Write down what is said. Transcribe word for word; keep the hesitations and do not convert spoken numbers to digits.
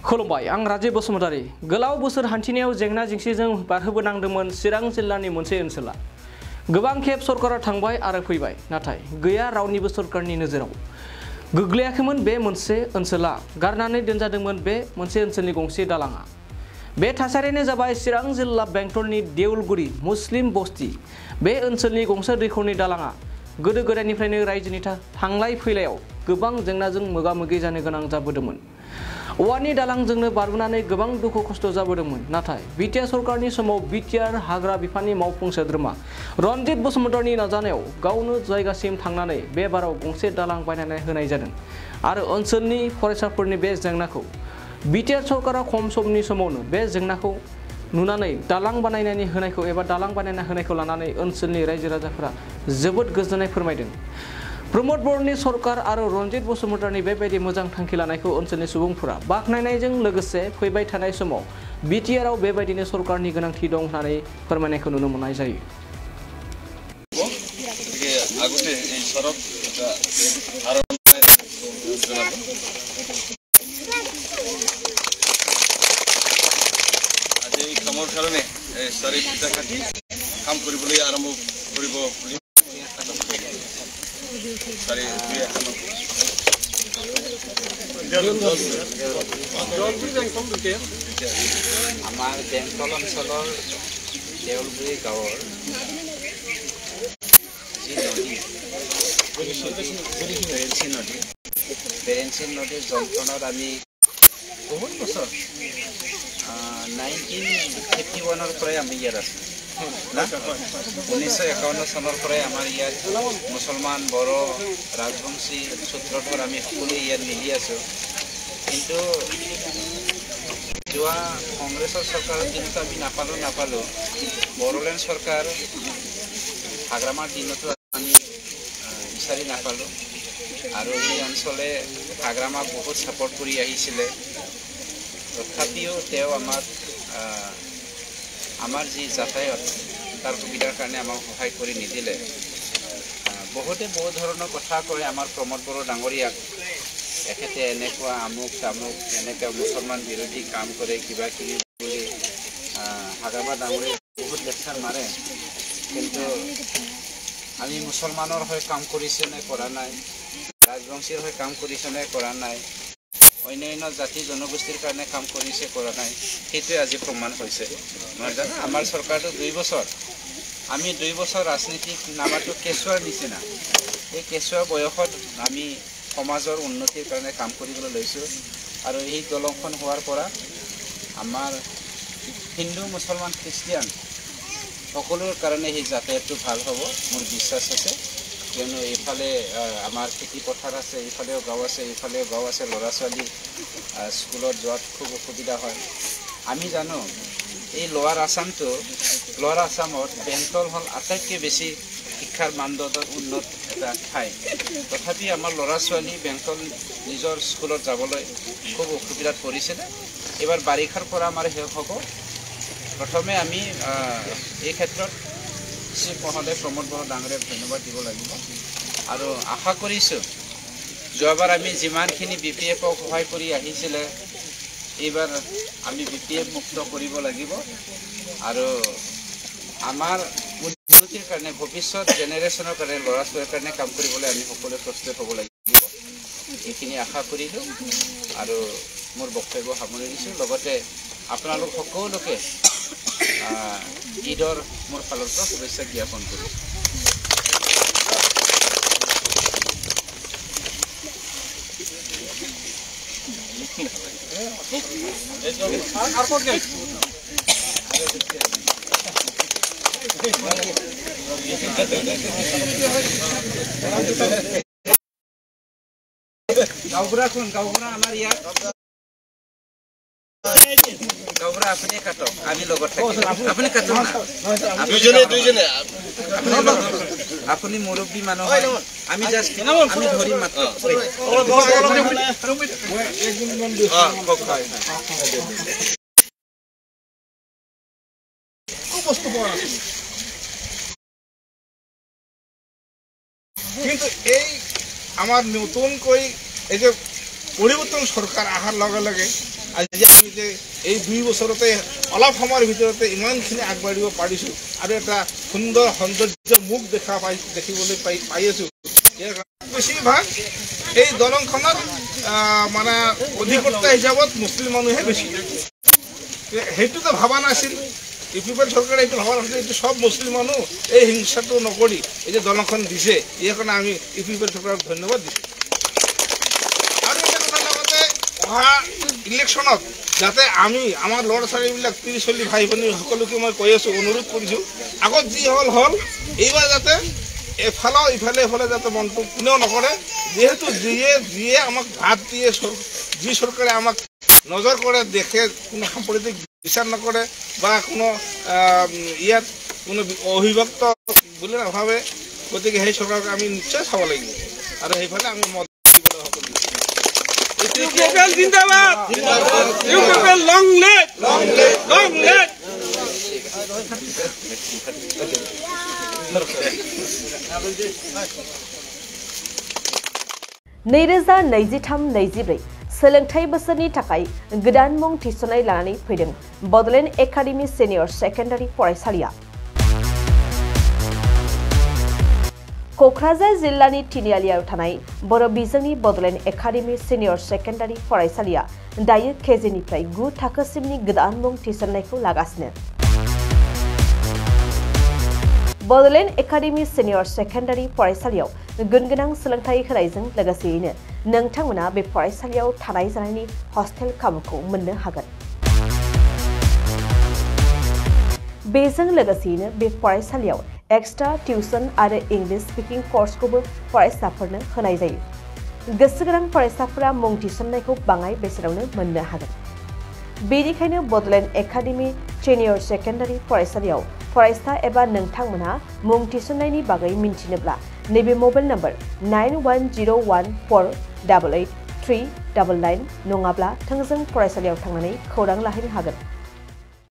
खुलुमबाय आं राजीव बसुमतारी गोलाव बोसोर हान्थिनायाव जेंना जेंसिजों बारहोबोनांदोंमोन चिरां जिल्लानि मोनसे ओनसोला गोबां खेब सरकारा थांबाय आरो फैबाय नाथाय गैया रावनिबो सरकारनि नोजोराव गोग्लैयाखैमोन बे मोनसे ओनसोला गारनानै दोनजादोंमोन बे मोनसे ओनसोलनि गंसे दालाङा बे थासारियानो जाबाय चिरां जिल्ला बेंटलनि देउलगुरि मुस्लिम बस्ति बे ओनसोलनि गंसे दैखरनि दालाङा गोदो गोदायनिफ्रायनो रायजोनि थांलाय फैलायाव गोबां जेंनाजों मोगा मोगि जानो गोनां जाबोदोंमोन औवानि दालांजोंनो बारबोनानै गोबां दुखु खस्थ' जाबोदोंमोन नाथाय बिटिआर सरकारनि समाव बिटिआर हाग्रा बिफाननि मावफुं सोद्रोमा रनजित बसुमतारीनि नाजानायाव गावनो जायगासिम थांनानै बे बाराव गंसे दालां बानायनानै होनाय जादों आरो ओनसोलनि फरायसाफोरनि बे जेंनाखौ बिटिआर सरकारा खम समनि समावनो बे जेंनाखौ नुनानै दालां बानायनानै होनायखौ एबा दालां बानायना होनायखौ लानानै ओनसोलनि रायजो राजाफोरा जोबोद गोजोननाय फोरमायदों प्रमोद बर'नि सरकार आरो रनजित बसुमतारीनि बेबायदि मोजां थांखि लानायखौ ओनसोलनि सुबुंफोरा बाख्नायनायजों लोगोसे फैबाय थानाय समाव बिटिआरआव बेबायदिनो सरकारनि गोनांथि दं होननानै फोरमायनायखौ नुनो मोननाय जायो কামৰ কাৰণে চাৰি পিঠা কাটি কাম কৰিবলৈ আৰম্ভ কৰিব বুলি চাৰি আমাৰ বেংটল অঞ্চলৰ দেউলগুৰি গাঁৱৰ যি নদী বেৰেঞ্চি নদী বেৰেঞ্চি নদীৰ যন্ত্ৰণাত আমি বহুত বছৰ নাইনটিন ফিফটি ওৱানৰ পৰাই আমি ইয়াত আছোঁ ঊনৈছশ একাৱন্ন চনৰ পৰাই আমাৰ ইয়াত মুছলমান বড়ো ৰাজবংশী সূত্ৰধৰ আমি সকলোৱে ইয়াত মিলি আছোঁ কিন্তু যোৱা কংগ্ৰেছৰ চৰকাৰৰ দিনতো আমি নাপালোঁ নাপালোঁ বড়োলেণ্ড চৰকাৰ হাগ্ৰামাৰ দিনতো আমি বিচাৰি নাপালোঁ আৰু এই অঞ্চলে হাগ্ৰামাক বহুত ছাপৰ্ট কৰি আহিছিলে তথাপিও তেওঁ আমাক আমাৰ যি যাতায়াত তাৰ সুবিধাৰ কাৰণে আমাক সহায় কৰি নিদিলে বহুতে বহু ধৰণৰ কথা কয় আমাৰ প্ৰমোদ বড়ো ডাঙৰীয়াক এখেতে এনেকুৱা আমুক তামুক এনেকৈ মুছলমান বিৰোধী কাম কৰে কিবা কিবি বুলি হাগ্ৰামা ডাঙৰীয়াক বহুত লেকচাৰ মাৰে কিন্তু আমি মুছলমানৰ হৈ কাম কৰিছোঁ নে কৰা নাই ৰাজবংশীৰ হৈ কাম কৰিছোঁ নে কৰা নাই অন্যান্য জাতি জনগোষ্ঠীৰ কাৰণে কাম কৰিছে কৰা নাই সেইটোৱে আজি প্ৰমাণ হৈছে নহয় জানো আমাৰ চৰকাৰটো দুই বছৰ আমি দুই বছৰ ৰাজনীতিক নামাটো কেঁচুৱাৰ নিচিনা এই কেঁচুৱা বয়সত আমি সমাজৰ উন্নতিৰ কাৰণে কাম কৰিবলৈ লৈছোঁ আৰু এই দলংখন হোৱাৰ পৰা আমাৰ হিন্দু মুছলমান খ্ৰীষ্টিয়ান সকলোৰ কাৰণে সেই যাতায়াতটো ভাল হ'ব মোৰ বিশ্বাস আছে কিয়নো এইফালে আমাৰ খেতি পথাৰ আছে এইফালেও গাঁও আছে এইফালেও গাঁও আছে ল'ৰা ছোৱালী স্কুলত যোৱাত খুব অসুবিধা হয় আমি জানো এই লোৱাৰ আছামটো লোৱাৰ আছামত বেংটল হ'ল আটাইতকৈ বেছি শিক্ষাৰ মানদণ্ডৰ উন্নত এটা ঠাই তথাপি আমাৰ ল'ৰা ছোৱালী বেংটল নিজৰ স্কুলত যাবলৈ খুব অসুবিধাত পৰিছিলে এইবাৰ বাৰিষাৰ পৰা আমাৰ শেষ হ'ব প্ৰথমে আমি এই ক্ষেত্ৰত চিফ মহোদয় প্ৰমোদ বড়ো ডাঙৰীয়াক ধন্যবাদ দিব লাগিব আৰু আশা কৰিছোঁ যোৱাবাৰ আমি যিমানখিনি বি পি এফক সহায় কৰি আহিছিলে এইবাৰ আমি বি পি এফ মুক্ত কৰিব লাগিব আৰু আমাৰ উন্নতিৰ কাৰণে ভৱিষ্যত জেনেৰেশ্যনৰ কাৰণে ল'ৰা ছোৱালীৰ কাৰণে কাম কৰিবলৈ আমি সকলোৱে প্ৰস্তুত হ'ব লাগিব এইখিনি আশা কৰিলোঁ আৰু মোৰ বক্তব্য সামৰি দিছোঁ লগতে আপোনালোক সকলোকে ঈদৰ মোৰ ফালৰ পৰা শুভেচ্ছা জ্ঞাপন কৰিছোঁ গাঁওবুঢ়া কোন গাঁওবুঢ়া আমাৰ ইয়াত গাঁওবুঢ়া আপুনি কাটক আমি লগত থাকিম আপুনি কাটক দুইজনে দুইজনে আপুনি মুৰব্বী মানুহ আমি জাষ্ট আমি ধৰিম মাত্ৰ কিন্তু এই আমাৰ নতুনকৈ এই যে পৰিৱৰ্তন চৰকাৰ অহাৰ লগে লগে আজি আমি যে এই দুই বছৰতে অলপ সময়ৰ ভিতৰতে ইমানখিনি আগবাঢ়িব পাৰিছোঁ আৰু এটা সুন্দৰ সৌন্দৰ্য মুখ দেখা পাই দেখিবলৈ পাই পাই আছোঁ। বেছিভাগ এই দলংখনত মানে অধিকৰ্তা হিচাপত মুছলিম মানুহে বেছি, সেইটোতো ভবা নাছিল। ইউ পি পি এল চৰকাৰে এইটো ভবা নাছিল এইটো সব মুছলিম মানুহ এই হিংসাটো নকৰি এই যে দলংখন দিছে, ইয়াৰ কাৰণে আমি ইউ পি পি এল চৰকাৰক ধন্যবাদ দিছোঁ। আৰু এটা কথা লগতে অহা ইলেকশ্যনত যাতে আমি আমাৰ ল'ৰা ছোৱালীবিলাক ত্ৰিছ চল্লিছ ভাই ভনী সকলোকে মই কৈ আছোঁ, অনুৰোধ কৰিছোঁ, আগত যি হ'ল হ'ল এইবাৰ যাতে এফালেও ইফালে এফালে যাতে মনটো কোনেও নকৰে। যিহেতু যিয়ে যিয়ে আমাক ভাত দিয়ে, যি চৰকাৰে আমাক নজৰ কৰে, দেখে, কোনো সাম্প্ৰদায়িক বিচাৰ নকৰে বা কোনো ইয়াত কোনো অভিভক্ত বুলি নাভাবে, গতিকে সেই চৰকাৰক আমি নিশ্চয় চাব লাগিব আৰু সেইফালে আমি মত দিবলৈ সকলো। नैरोजा नैजिथाम नैजिब्रै सोलोंथाइ बोसोरनि थाखाय गोदान मुं थिसननाय लानानै फैदों बड'लेण्ड एकाडेमि सिनियर सेकेन्डारि फरायसालिया। क'क्राझार जिल्लानि तिनिआलियाव थानाय बर' बिजोंनि बड'लेण्ड एकाडेमि सिनियर सेकेन्डारि फरायसालिया दायो केजिनिफ्राय गु थाखोसिमनि गोदान मुं थिसननायखौ लागासिनो। बड'लेण्ड एकाडेमि सिनियर सेकेन्डारि फरायसालियाव गुनगोनां सोलोंथाइ होनायजों लोगोसेयैनो नोंथांमोना बे फरायसालियाव थानाय जानायनि हस्टेल खाबुखौ मोननो हागोन। बेजों लोगोसेयैनो बे फरायसालियाव एक्सट्रा टिउसन आरो इंलिश स्पीकिंग कर्सखौबो फरायसाफोरनो होनाय जायो। गोसो गोनां फरायसाफोरा मुं थिसननायखौ बाङाय बेसेनावनो मोननो हागोन। बेनिखायनो बड'लेण्ड एकाडेमि सिनियर सेकेन्डारि फरायसालियाव फरायसा एबा नोंथांमोनहा मुं थिसननायनि बागै मिन्थिनोब्ला नैबे mobile number nine one zero' one four double eight three double nine नङाब्ला थोंजों फरायसालियाव थांनानै खौरां लाहैनो हागोन।